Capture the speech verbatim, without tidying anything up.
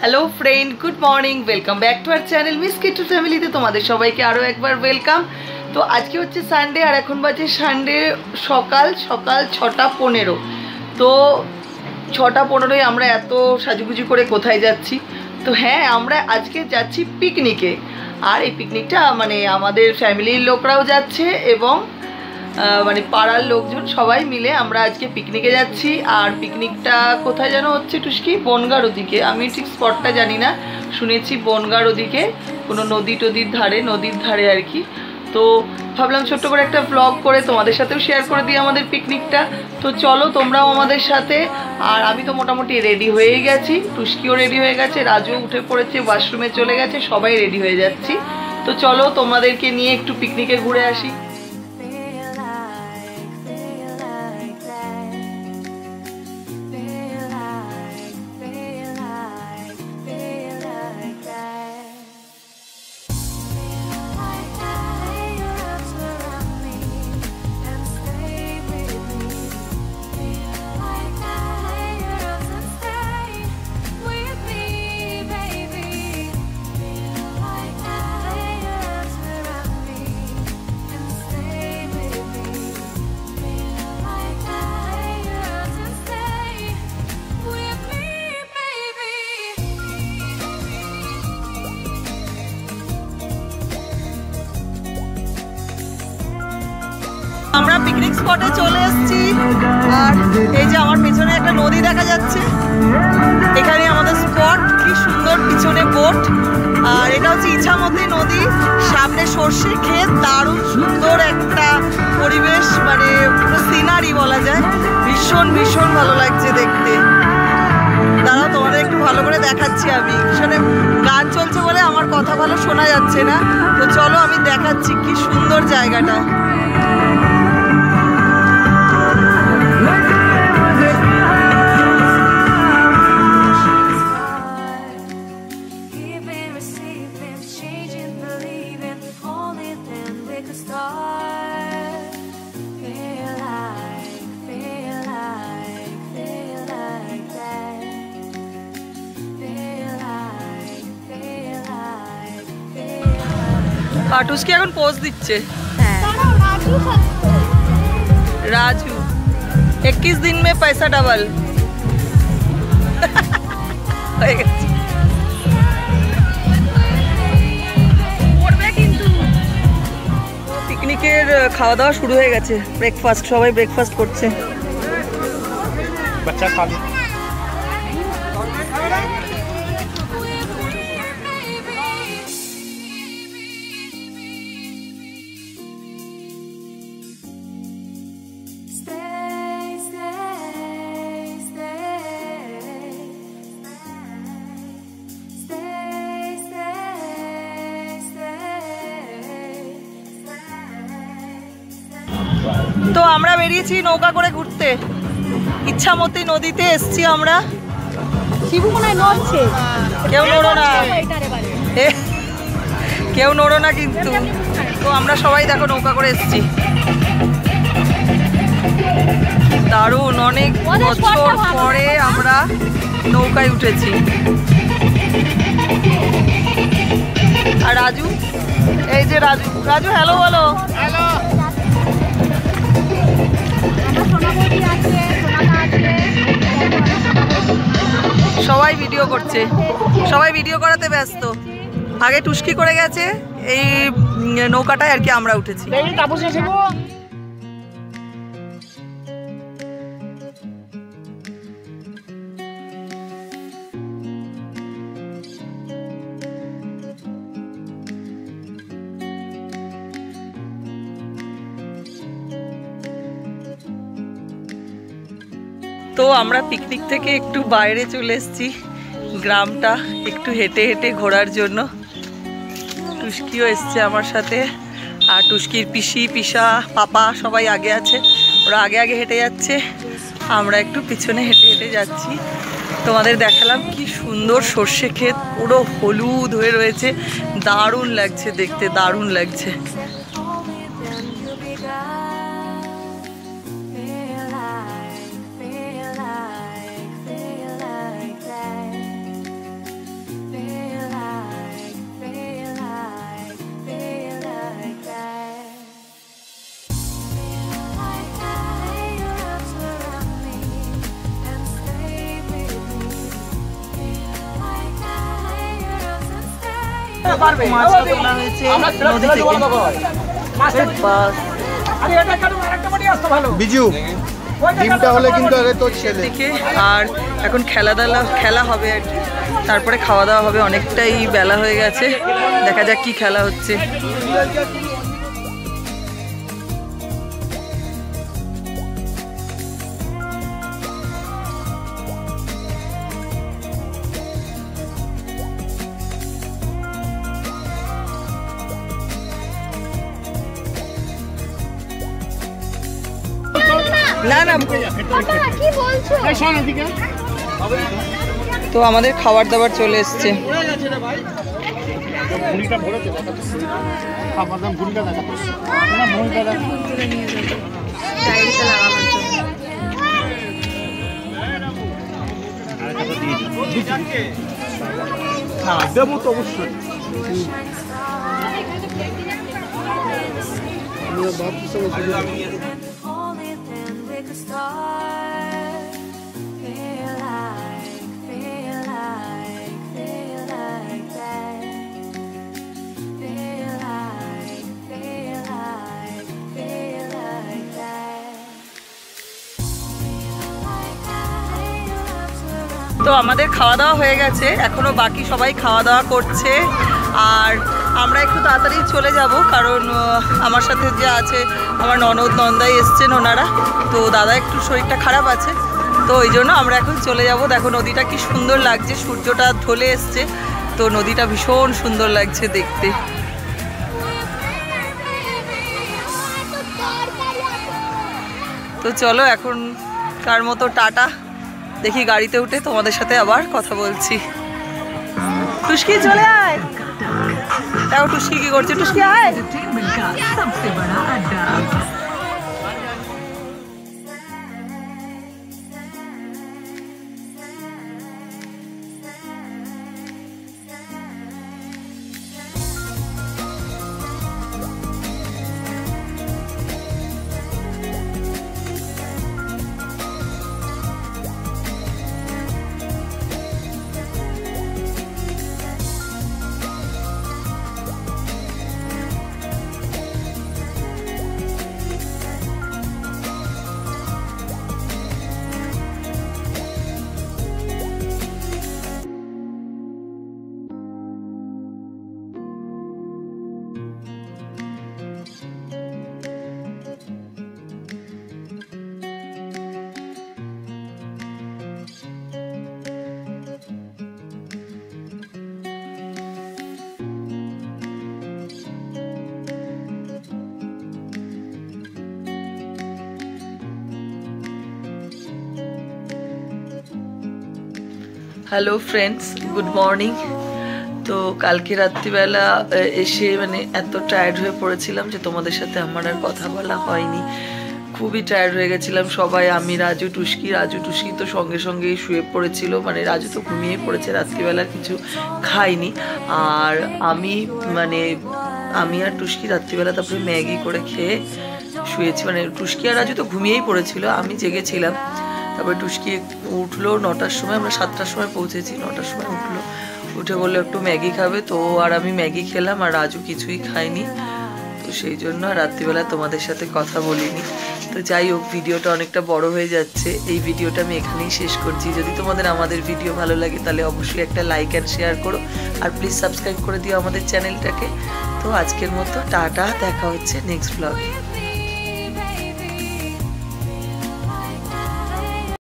Hello friend, good morning, welcome back to our channel miss Kittu फैमिलीते তোমাদের সবাইকে আরো একবার ওয়েলকাম। তো আজকে হচ্ছে সানডে আর এখন বাজে সানডে সকাল সকাল ছটা পনেরো। তো ছটা পনেরোয় আমরা এত সাজুগুজু করে কোথায় যাচ্ছি? তো হ্যাঁ, আমরা আজকে যাচ্ছি পিকনিকে। আর এই পিকনিকটা মানে আমাদের ফ্যামিলির লোকরাও যাচ্ছে এবং মানে পাড়ার লোকজন সবাই মিলে আমরা আজকে পিকনিকে যাচ্ছি। আর পিকনিকটা কোথায় যেন হচ্ছে টুস্কি, বনগাঁর ওদিকে। আমি ঠিক স্পটটা জানি না, শুনেছি বনগাঁর ওদিকে কোনো নদী টদির ধারে, নদীর ধারে আর কি। তো ভাবলাম ছোট্ট করে একটা ব্লগ করে তোমাদের সাথেও শেয়ার করে দিই আমাদের পিকনিকটা। তো চলো তোমরাও আমাদের সাথে। আর আমি তো মোটামুটি রেডি হয়েই গেছি, টুস্কিও রেডি হয়ে গেছে, রাজুও উঠে পড়েছে, ওয়াশরুমে চলে গেছে, সবাই রেডি হয়ে যাচ্ছি। তো চলো তোমাদেরকে নিয়ে একটু পিকনিকে ঘুরে আসি। আমরা পিকনিক স্পটে চলে এসেছি। আর এই যে আমার পিছনে একটা নদী দেখা যাচ্ছে, এখানে আমাদের স্পট। কি সুন্দর পিছনে বোট। আর এটা হচ্ছে ইছামতি নদী, সামনে সর্ষে ক্ষেত, দারুণ সুন্দর একটা পরিবেশ, মানে পুরো সিনারি বলা যায়। ভীষণ ভীষণ ভালো লাগছে দেখতে। দাঁড়াও তোমাদের একটু ভালো করে দেখাচ্ছি। আমি পিছনে গান চলছে বলে আমার কথা ভালো শোনা যাচ্ছে না। তো চলো আমি দেখাচ্ছি কি সুন্দর জায়গাটা। টুস্কি এখন পোজ দিচ্ছে। রাজু इक्कीस दिन में पैसा डबल হয়ে গেছে। পিকনিকের খাওয়া দাওয়া শুরু হয়ে গেছে, ব্রেকফাস্ট, সবাই ব্রেকফাস্ট করছে। বাচ্চা খাবে। তো আমরা বেরিয়েছি নৌকা করে ঘুরতে, ইছামতি নদীতে এসছি আমরা। শিবু মনে হয় নড়ছে। কেউ নড়ো না, কেউ নড়ো না কিন্তু। তো আমরা সবাই দেখো নৌকা করে এসছি। দারুণ, অনেক বছর পরে আমরা নৌকায় উঠেছি। আর রাজু, এই যে রাজু, রাজু হ্যালো বলো। হ্যালো। সবাই ভিডিও করছে, সবাই ভিডিও করাতে ব্যস্ত। আগে টুস্কি করে গেছে, এই নৌকাটায় আর কি আমরা উঠেছি। তো আমরা পিকনিক থেকে একটু বাইরে চলে এসেছি, গ্রামটা একটু হেঁটে হেঁটে ঘোরার জন্য। টুস্কিও এসছে আমার সাথে, আর টুস্কির পিসি, পিসা, পাপা সবাই আগে আছে। ওরা আগে আগে হেঁটে যাচ্ছে, আমরা একটু পিছনে হেঁটে হেঁটে যাচ্ছি। তোমাদের দেখালাম কি সুন্দর সর্ষে ক্ষেত, পুরো হলুদ হয়ে রয়েছে, দারুণ লাগছে দেখতে, দারুণ লাগছে। মাছ তোলা হয়েছে নদী থেকে। বিজু ডিমটা হলে কিন্তু আগে তোর ছেলে। আর এখন খেলা দালা খেলা হবে আর কি, তারপরে খাওয়া দাওয়া হবে। অনেকটাই বেলা হয়ে গেছে, দেখা যাক কি খেলা হচ্ছে। না না কি বলছো? তো আমাদের খাবার দাবার চলে এসছে। অবশ্যই তো আমাদের খাওয়া দাওয়া হয়ে গেছে, এখনো বাকি সবাই খাওয়া দাওয়া করছে। আর আমরা একটু তাড়াতাড়ি চলে যাব, কারণ আমার সাথে যে আছে আমার ননদ নন্দাই এসছেন ওনারা, তো দাদা একটু শরীরটা খারাপ আছে, তো ওই জন্য আমরা এখন চলে যাব। দেখো নদীটা কি সুন্দর লাগছে, সূর্যটা ঢলে এসছে, তো নদীটা ভীষণ সুন্দর লাগছে দেখতে। তো চলো এখন কার মতো টাটা, দেখি গাড়িতে উঠে তোমাদের সাথে আবার কথা বলছি। টুস্কি চলে আয়, দেখো টুস্কি কি করছে, টুস্কি আয়। Hello friends, good morning. তো কালকে রাত্রিবেলা এসে মানে এত টায়ার্ড হয়ে পড়েছিলাম যে তোমাদের সাথে আমার আর কথা বলা হয়নি। খুবই টায়ার্ড হয়ে গেছিলাম সবাই, আমি, রাজু, টুস্কি। রাজু টুস্কি তো সঙ্গে সঙ্গেই শুয়ে পড়েছিল, মানে রাজু তো ঘুমিয়ে পড়েছে, রাত্রিবেলা কিছু খাইনি। আর আমি মানে আমি আর টুস্কি রাত্রিবেলা তারপরে ম্যাগি করে খেয়ে শুয়েছি, মানে টুস্কি আর রাজু তো ঘুমিয়েই পড়েছিল, আমি জেগেছিলাম। তারপরে টুস্কি উঠলো নটার সময়, আমরা সাতটার সময় পৌঁছেছি, নটার সময় উঠলো, উঠে বললো একটু ম্যাগি খাবে, তো আর আমি ম্যাগি খেলাম, আর রাজু কিছুই খায়নি। তো সেই জন্য রাত্রিবেলা তোমাদের সাথে কথা বলিনি। তো যাই হোক, ভিডিওটা অনেকটা বড় হয়ে যাচ্ছে, এই ভিডিওটা আমি এখানেই শেষ করছি। যদি তোমাদের আমাদের ভিডিও ভালো লাগে তাহলে অবশ্যই একটা লাইক অ্যান্ড শেয়ার করো, আর প্লিজ সাবস্ক্রাইব করে দিও আমাদের চ্যানেলটাকে। তো আজকের মতো টাটা, দেখা হচ্ছে নেক্সট ব্লগে।